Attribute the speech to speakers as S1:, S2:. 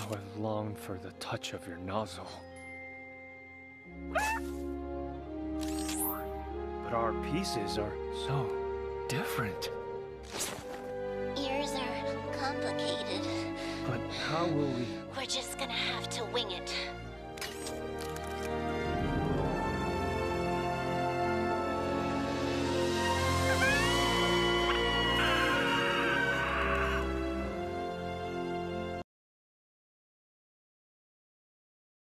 S1: How I long for the touch of your nozzle. But our pieces are so different.
S2: Ears are complicated.
S1: But how will we...
S2: We're just gonna have to wing it.